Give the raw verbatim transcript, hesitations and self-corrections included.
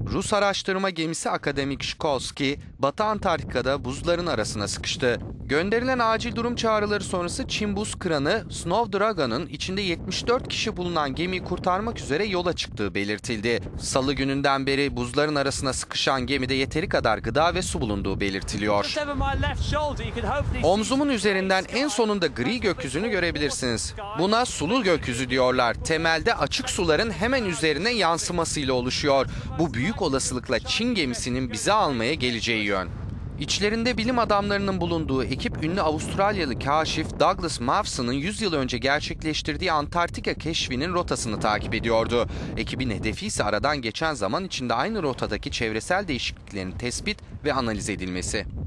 Rus araştırma gemisi Akademik Shkovsky, Batı Antarktika'da buzların arasına sıkıştı. Gönderilen acil durum çağrıları sonrası Çin buz kıranı Snow Dragon'ın içinde yetmiş dört kişi bulunan gemiyi kurtarmak üzere yola çıktığı belirtildi. Salı gününden beri buzların arasına sıkışan gemide yeteri kadar gıda ve su bulunduğu belirtiliyor. Omzumun üzerinden en sonunda gri gökyüzünü görebilirsiniz. Buna sulu gökyüzü diyorlar. Temelde açık suların hemen üzerine yansımasıyla oluşuyor. Bu büyük olasılıkla Çin gemisinin bizi almaya geleceği yön. İçlerinde bilim adamlarının bulunduğu ekip ünlü Avustralyalı kaşif Douglas Mawson'ın yüz yıl önce gerçekleştirdiği Antarktika keşfinin rotasını takip ediyordu. Ekibin hedefi ise aradan geçen zaman içinde aynı rotadaki çevresel değişikliklerin tespit ve analiz edilmesi.